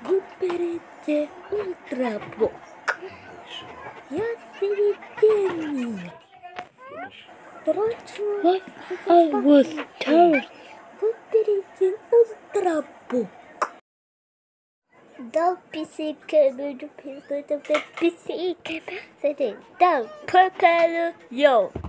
Выберите ultrabook. Я середине. What I was told. Выберите ultrabook. Don't be sick, don't be sick, don't be sick, don't be sick,